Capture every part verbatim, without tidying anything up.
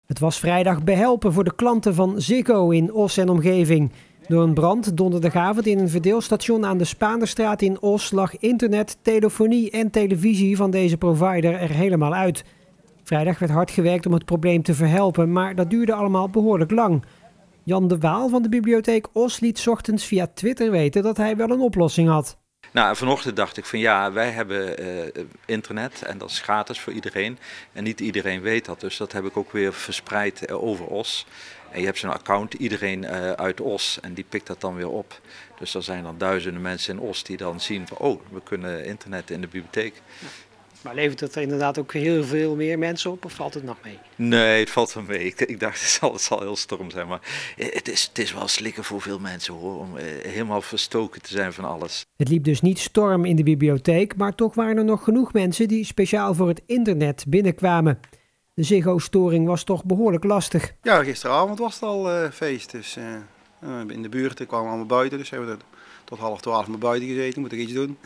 Het was vrijdag behelpen voor de klanten van Ziggo in Os en omgeving. Door een brand donderdagavond in een verdeelstation aan de Spaanderstraat in Os lag internet, telefonie en televisie van deze provider er helemaal uit. Vrijdag werd hard gewerkt om het probleem te verhelpen, maar dat duurde allemaal behoorlijk lang. Jan de Waal van de bibliotheek Os liet 's ochtends via Twitter weten dat hij wel een oplossing had. Nou, vanochtend dacht ik van ja, wij hebben uh, internet en dat is gratis voor iedereen. En niet iedereen weet dat, dus dat heb ik ook weer verspreid uh, over Os. En je hebt zo'n account, iedereen uh, uit Os, en die pikt dat dan weer op. Dus er zijn dan duizenden mensen in Os die dan zien van oh, we kunnen internet in de bibliotheek. Ja. Maar levert het er inderdaad ook heel veel meer mensen op of valt het nog mee? Nee, het valt wel mee. Ik, ik dacht het zal, het zal heel storm zijn, maar het is, het is wel slikken voor veel mensen hoor, om uh, helemaal verstoken te zijn van alles. Het liep dus niet storm in de bibliotheek, maar toch waren er nog genoeg mensen die speciaal voor het internet binnenkwamen. De Ziggo-storing was toch behoorlijk lastig. Ja, gisteravond was het al uh, feest, dus uh, in de buurt kwamen we allemaal buiten, dus hebben we er tot half twaalf maar buiten gezeten, moet ik iets doen.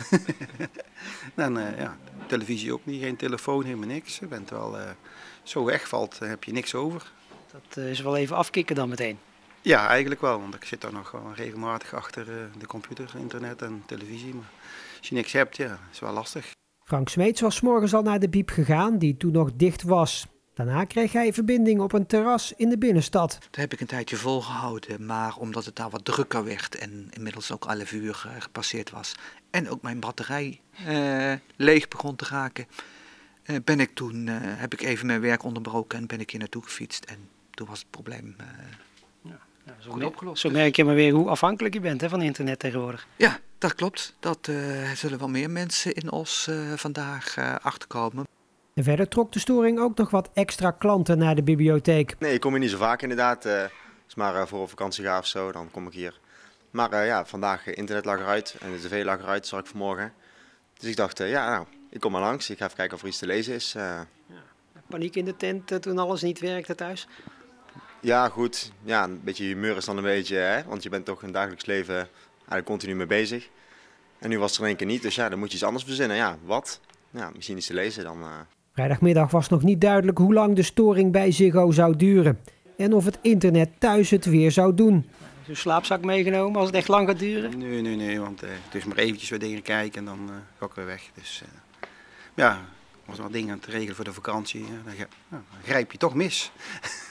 En uh, ja, televisie ook niet, geen telefoon, helemaal niks. Je bent wel, uh, zo wegvalt, dan heb je niks over. Dat uh, is wel even afkicken dan meteen? Ja, eigenlijk wel, want ik zit daar nog wel regelmatig achter uh, de computer, internet en televisie. Maar als je niks hebt, ja, is wel lastig. Frank Smeets was 's morgens al naar de Biep gegaan, die toen nog dicht was. Daarna kreeg hij verbinding op een terras in de binnenstad. Dat heb ik een tijdje volgehouden, maar omdat het daar wat drukker werd en inmiddels ook elf uur uh, gepasseerd was en ook mijn batterij uh, leeg begon te raken, uh, ben ik toen, uh, heb ik even mijn werk onderbroken en ben ik hier naartoe gefietst en toen was het probleem uh, ja, ja, zo goed opgelost. Zo merk je maar weer hoe afhankelijk je bent hè, van internet tegenwoordig. Ja, dat klopt. Dat uh, zullen wel meer mensen in Os uh, vandaag uh, achterkomen. En verder trok de storing ook nog wat extra klanten naar de bibliotheek. Nee, ik kom hier niet zo vaak inderdaad. Uh, is maar uh, voor een vakantie ga of zo, dan kom ik hier. Maar uh, ja, vandaag uh, internet lag eruit en de tv lag eruit, zag ik vanmorgen. Dus ik dacht, uh, ja nou, ik kom maar langs. Ik ga even kijken of er iets te lezen is. Uh. Ja. Paniek in de tent uh, toen alles niet werkte thuis? Ja, goed. Ja, een beetje humeur is dan een beetje, hè? Want je bent toch in het dagelijks leven eigenlijk continu mee bezig. En nu was het er in één keer niet, dus ja, dan moet je iets anders verzinnen. Ja, wat? Ja, misschien iets te lezen dan... Uh... Vrijdagmiddag was nog niet duidelijk hoe lang de storing bij Ziggo zou duren. En of het internet thuis het weer zou doen. Is uw slaapzak meegenomen als het echt lang gaat duren? Nee, nee, nee, want uh, het is maar eventjes wat dingen kijken en dan uh, ga ik weer weg. Dus uh, ja, ik was wat dingen aan het regelen voor de vakantie. Uh, dan, ja, dan grijp je toch mis.